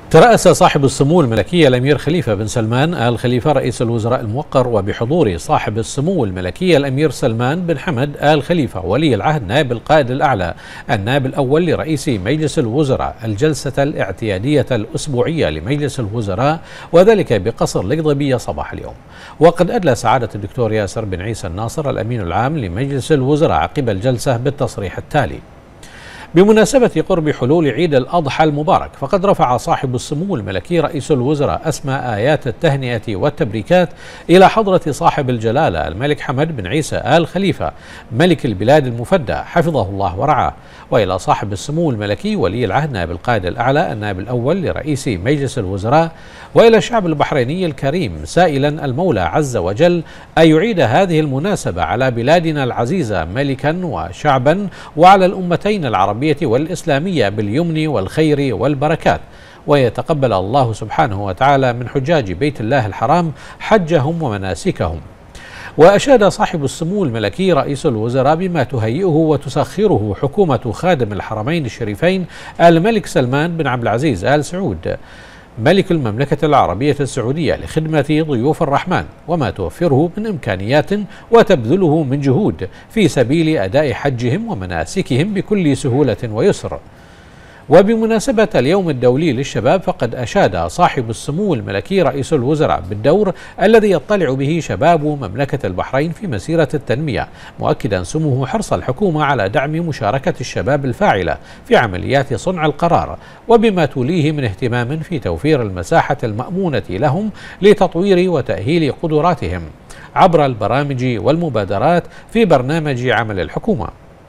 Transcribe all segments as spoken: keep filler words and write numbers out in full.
ترأس صاحب السمو الملكي الأمير خليفة بن سلمان آل خليفة رئيس الوزراء الموقر وبحضور صاحب السمو الملكي الأمير سلمان بن حمد آل خليفة ولي العهد نائب القائد الأعلى النائب الأول لرئيس مجلس الوزراء الجلسة الاعتيادية الأسبوعية لمجلس الوزراء، وذلك بقصر القضبية صباح اليوم. وقد أدلى سعادة الدكتور ياسر بن عيسى الناصر الأمين العام لمجلس الوزراء عقب الجلسة بالتصريح التالي: بمناسبة قرب حلول عيد الأضحى المبارك، فقد رفع صاحب السمو الملكي رئيس الوزراء أسمى آيات التهنئة والتبريكات إلى حضرة صاحب الجلالة الملك حمد بن عيسى آل خليفة ملك البلاد المفدى حفظه الله ورعاه، وإلى صاحب السمو الملكي ولي العهد نائب القائد الأعلى النائب الأول لرئيس مجلس الوزراء، وإلى الشعب البحريني الكريم سائلا المولى عز وجل أن يعيد هذه المناسبة على بلادنا العزيزة ملكا وشعبا، وعلى الأمتين العربية والإسلامية باليمن والخير والبركات، ويتقبل الله سبحانه وتعالى من حجاج بيت الله الحرام حجهم ومناسكهم. وأشاد صاحب السمو الملكي رئيس الوزراء بما تهيئه وتسخره حكومة خادم الحرمين الشريفين الملك سلمان بن عبد العزيز آل سعود ملك المملكة العربية السعودية لخدمة ضيوف الرحمن، وما توفره من إمكانيات وتبذله من جهود في سبيل أداء حجهم ومناسكهم بكل سهولة ويسر. وبمناسبة اليوم الدولي للشباب، فقد أشاد صاحب السمو الملكي رئيس الوزراء بالدور الذي يطلع به شباب مملكة البحرين في مسيرة التنمية، مؤكدا سموه حرص الحكومة على دعم مشاركة الشباب الفاعلة في عمليات صنع القرار، وبما توليه من اهتمام في توفير المساحة المأمونة لهم لتطوير وتأهيل قدراتهم عبر البرامج والمبادرات في برنامج عمل الحكومة.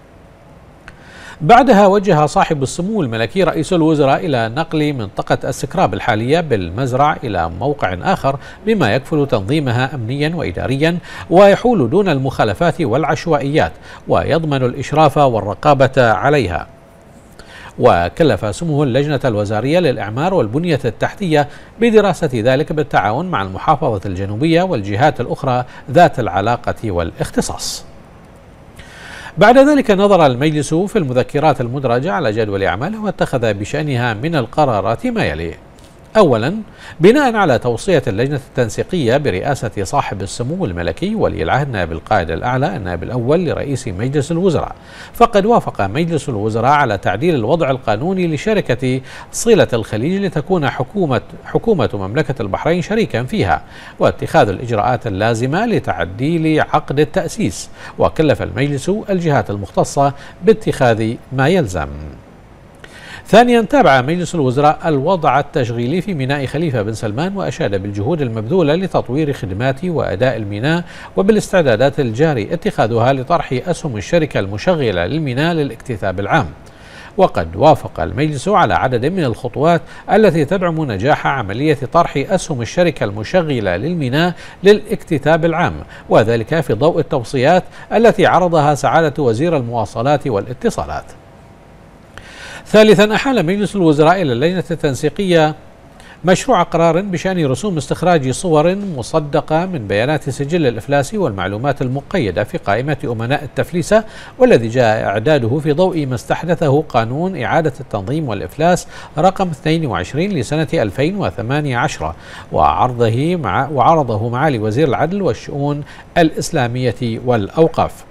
بعدها وجه صاحب السمو الملكي رئيس الوزراء إلى نقل منطقة السكراب الحالية بالمزرع إلى موقع آخر، بما يكفل تنظيمها أمنيا وإداريا ويحول دون المخالفات والعشوائيات، ويضمن الإشراف والرقابة عليها. وكلف سموه اللجنة الوزارية للإعمار والبنية التحتية بدراسة ذلك بالتعاون مع المحافظة الجنوبية والجهات الأخرى ذات العلاقة والاختصاص. بعد ذلك نظر المجلس في المذكرات المدرجة على جدول أعماله، واتخذ بشأنها من القرارات ما يلي: أولا، بناء على توصية اللجنة التنسيقية برئاسة صاحب السمو الملكي ولي العهد نائب القائد الأعلى النائب الأول لرئيس مجلس الوزراء، فقد وافق مجلس الوزراء على تعديل الوضع القانوني لشركة صلة الخليج لتكون حكومة حكومة مملكة البحرين شريكا فيها، واتخاذ الإجراءات اللازمة لتعديل عقد التأسيس، وكلف المجلس الجهات المختصة باتخاذ ما يلزم. ثانيا، تابع مجلس الوزراء الوضع التشغيلي في ميناء خليفة بن سلمان، وأشاد بالجهود المبذولة لتطوير خدمات وأداء الميناء، وبالاستعدادات الجاري اتخاذها لطرح أسهم الشركة المشغلة للميناء للاكتتاب العام. وقد وافق المجلس على عدد من الخطوات التي تدعم نجاح عملية طرح أسهم الشركة المشغلة للميناء للاكتتاب العام، وذلك في ضوء التوصيات التي عرضها سعادة وزير المواصلات والاتصالات. ثالثا، أحال مجلس الوزراء إلى اللجنة التنسيقية مشروع قرار بشأن رسوم استخراج صور مصدقة من بيانات سجل الإفلاس والمعلومات المقيدة في قائمة أمناء التفليسة، والذي جاء إعداده في ضوء ما استحدثه قانون إعادة التنظيم والإفلاس رقم اثنين وعشرين لسنة ألفين وثمانية عشر، وعرضه مع وعرضه معالي وزير العدل والشؤون الإسلامية والأوقاف.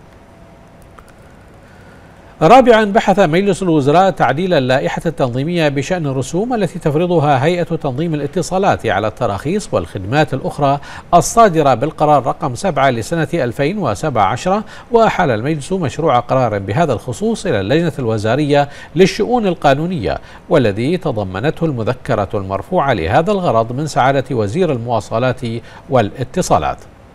رابعا، بحث مجلس الوزراء تعديل اللائحة التنظيمية بشأن الرسوم التي تفرضها هيئة تنظيم الاتصالات على التراخيص والخدمات الأخرى الصادرة بالقرار رقم سبعة لسنة ألفين وسبعة عشر، وأحال المجلس مشروع قرار بهذا الخصوص إلى اللجنة الوزارية للشؤون القانونية، والذي تضمنته المذكرة المرفوعة لهذا الغرض من سعادة وزير المواصلات والاتصالات.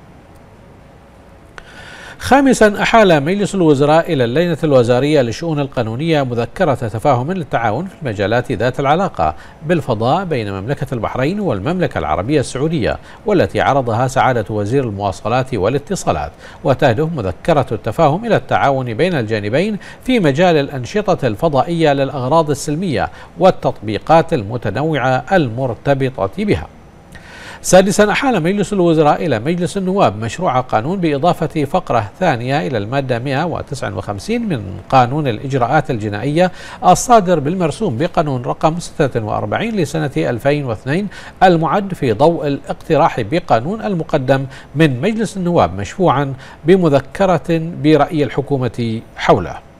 خامسا، أحال مجلس الوزراء إلى اللجنة الوزارية للشؤون القانونية مذكرة تفاهم للتعاون في المجالات ذات العلاقة بالفضاء بين مملكة البحرين والمملكة العربية السعودية، والتي عرضها سعادة وزير المواصلات والاتصالات، وتهدف مذكرة التفاهم إلى التعاون بين الجانبين في مجال الأنشطة الفضائية للأغراض السلمية والتطبيقات المتنوعة المرتبطة بها. سادسا، أحال مجلس الوزراء إلى مجلس النواب مشروع قانون بإضافة فقرة ثانية إلى المادة مئة وتسعة وخمسين من قانون الإجراءات الجنائية الصادر بالمرسوم بقانون رقم ستة وأربعين لسنة ألفين واثنين، المعد في ضوء الاقتراح بقانون المقدم من مجلس النواب مشفوعا بمذكرة برأي الحكومة حوله.